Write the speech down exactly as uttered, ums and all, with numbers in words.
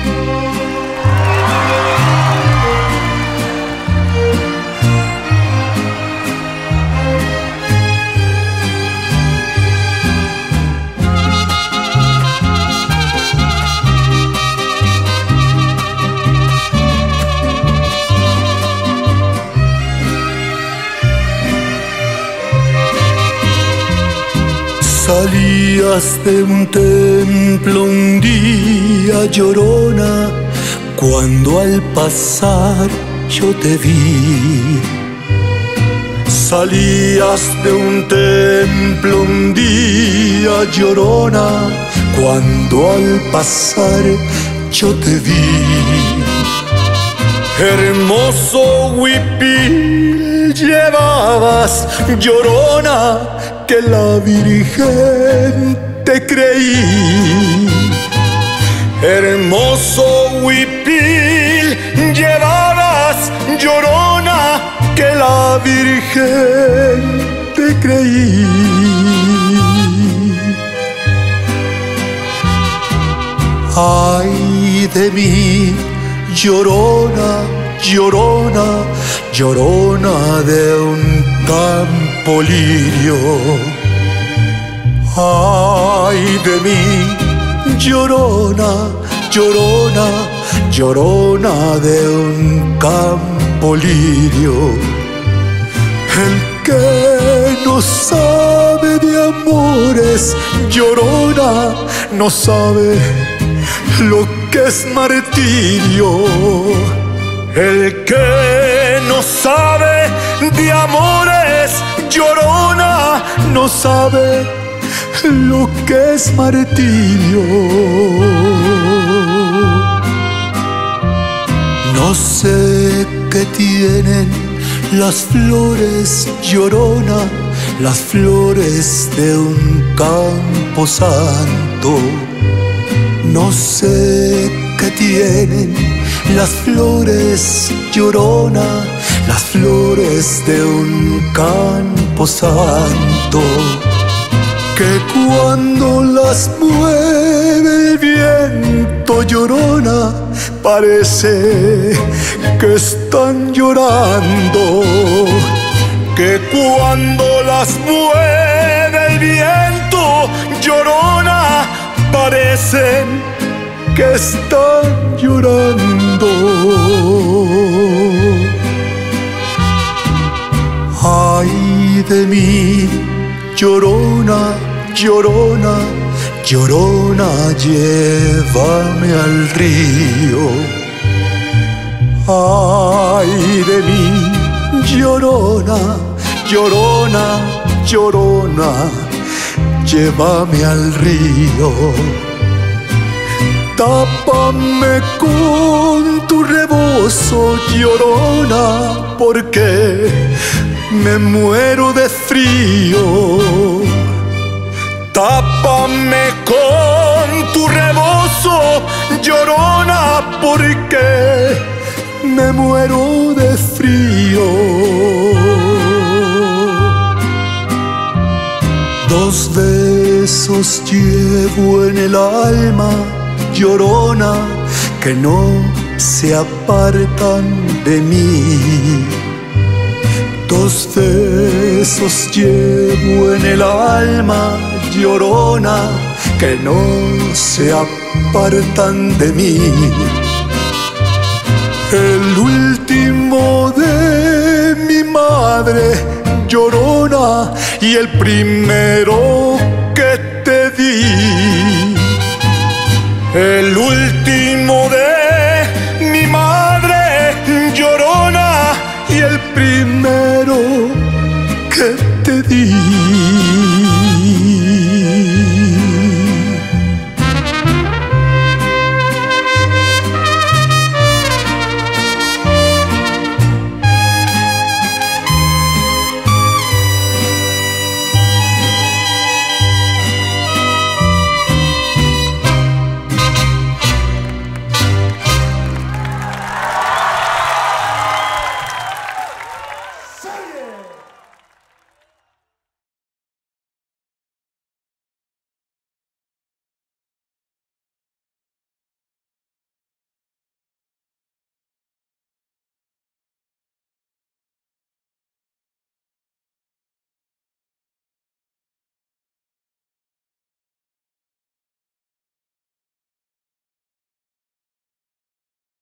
Salías de un templo un día, llorona, cuando al pasar yo te vi. Salías de un templo un día, llorona, cuando al pasar yo te vi. Hermoso huipil llevabas, llorona, que la Virgen te creí. Hermoso huipil llevabas, llorona, que la Virgen te creí. Ay de mí, llorona, llorona, llorona de un campo lirio. Ay de mí, llorona, llorona, llorona de un campo lirio. El que no sabe de amores, llorona, no sabe lo que es martirio. El que no sabe de amores, llorona, no sabe lo que es martirio. No sé qué tienen las flores, llorona, las flores de un campo santo. No sé qué tienen las flores, llorona, las flores de un campo santo, que cuando las mueve el viento, llorona, parece que están llorando. Que cuando las mueve el viento, llorona, parecen que están llorando. Ay de mí, llorona, llorona, llorona, llévame al río. Ay de mí, llorona, llorona, llorona, llévame al río. Tápame con tu rebozo, llorona, porque me muero de frío. Tápame con tu rebozo, llorona, porque me muero de frío. Dos besos llevo en el alma, llorona, que no se apartan de mí. Dos besos llevo en el alma, llorona, que no se apartan de mí. El último de mi madre, llorona, y el primero que te di. El último de